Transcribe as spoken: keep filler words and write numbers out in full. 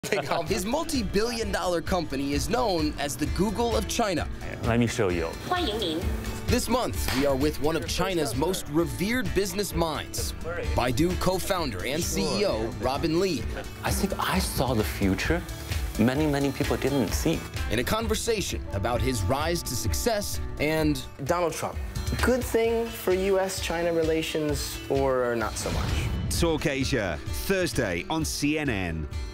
His multi-billion dollar company is known as the Google of China. Let me show you. This month, we are with one of China's most revered business minds, Baidu co-founder and C E O, Robin Li. I think I saw the future many, many people didn't see. In a conversation about his rise to success and Donald Trump. Good thing for U S China relations or not so much? Talk Asia, Thursday on C N N.